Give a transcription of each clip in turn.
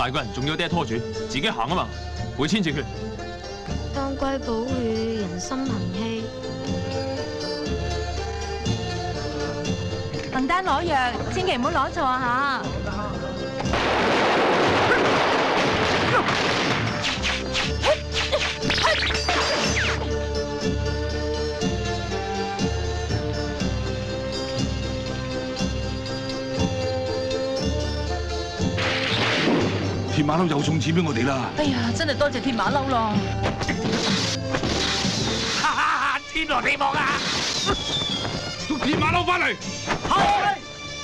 大個人仲要爹拖住，自己行啊嘛，會千字訣。 當歸補血，人心行氣。 鄧丹攞藥，千祈唔好攞錯嚇。 鐵馬騮又送錢俾我哋啦！ 哎呀，真係多謝鐵馬騮咯！ 哈哈，天羅地網啊！捉鐵馬騮翻嚟！係。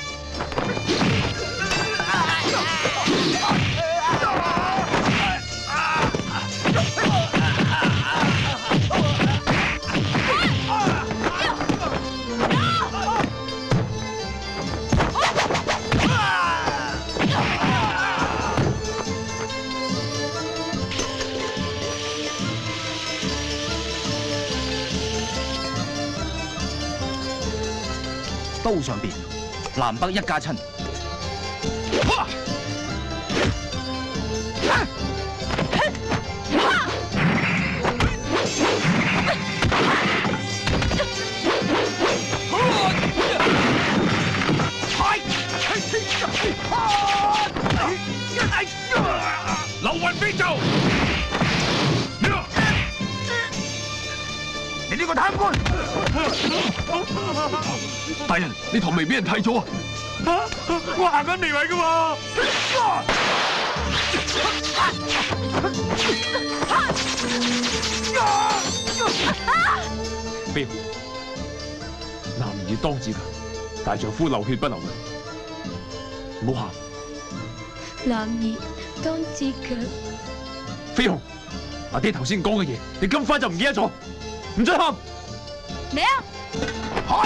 刀上邊，南北一家親。 流雲飛咒！你呢個貪官！ 大人，你頭未俾人剃咗啊！ 我行緊離位噶嘛！ 飛鴻，男兒當自強，大丈夫流血不流淚，唔好喊。 男兒當自強。 飛鴻，阿爹頭先講嘅嘢，你咁快就唔記得咗？唔准喊！ 嚟啊！ 開！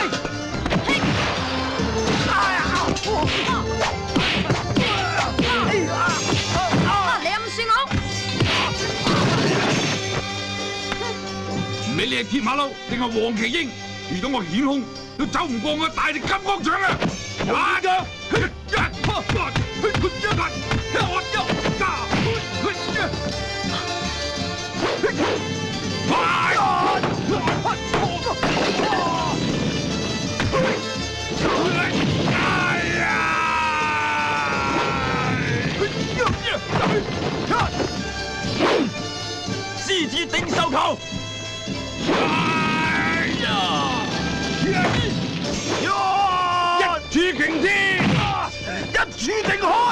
你暗算我！ 唔理你係鐵馬騮定係黃麒英，遇到我顯空都走唔過我大力金剛掌啊！啊！ 獅子頂獸球！ 一柱擎天，一柱定海。